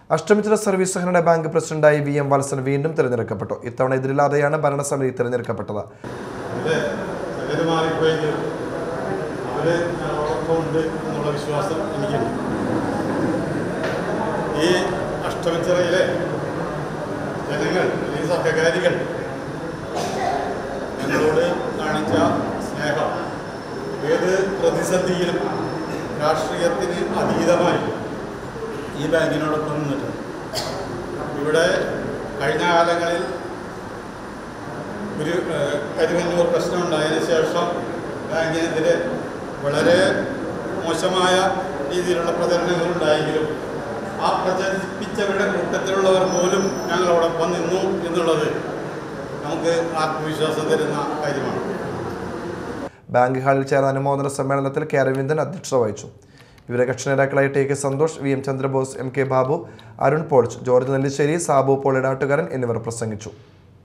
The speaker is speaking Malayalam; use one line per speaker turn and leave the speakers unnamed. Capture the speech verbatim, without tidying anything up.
അഷ്ടമിച്ചിറ സർവീസ് സഹകരണ ബാങ്ക് പ്രസിഡന്റായി വി എം വത്സൻ വീണ്ടും തിരഞ്ഞെടുക്കപ്പെട്ടു. ഇത്തവണ എതിരില്ലാതെയാണ് ഭരണസമിതി തിരഞ്ഞെടുക്കപ്പെട്ടത്.
ഈ അഷ്ടമിച്ചിറയിലെ ജനങ്ങൾ, ഈ സഹകാരികൾ ഞങ്ങളോട് കാണിച്ച സ്നേഹം ഏത് പ്രതിസന്ധിയിലും രാഷ്ട്രീയത്തിന് അതീതമായി ഈ ബാങ്കിനോടൊപ്പം നിന്നിട്ടുണ്ട്. ഇവിടെ കഴിഞ്ഞ കാലങ്ങളിൽ ഒരു കരിമന്നൂർ പ്രശ്നം ഉണ്ടായതിനു ശേഷം ബാങ്കിനെതിരെ വളരെ മോശമായ രീതിയിലുള്ള പ്രചരണങ്ങളുണ്ടായെങ്കിലും ആ പ്രചരിപ്പിച്ചവരുടെ കൂട്ടത്തിലുള്ളവർ പോലും ഞങ്ങളോടൊപ്പം നിന്നു എന്നുള്ളത് നമുക്ക് ആത്മവിശ്വാസം തരുന്ന കാര്യമാണ്.
ബാങ്ക് ഹാളിൽ ചേർന്ന അനുമോദന സമ്മേളനത്തിൽ കെ അരവിന്ദൻ അധ്യക്ഷത വഹിച്ചു. വിവിധ കക്ഷി നേതാക്കളായ T K Santhosh, V M Chandrabose, M K Babu, Arun പോൾച്ച്, ജോർജ് നെല്ലിശ്ശേരി, സാബു പോൾ ഇടാട്ടുകാരൻ എന്നിവർ പ്രസംഗിച്ചു.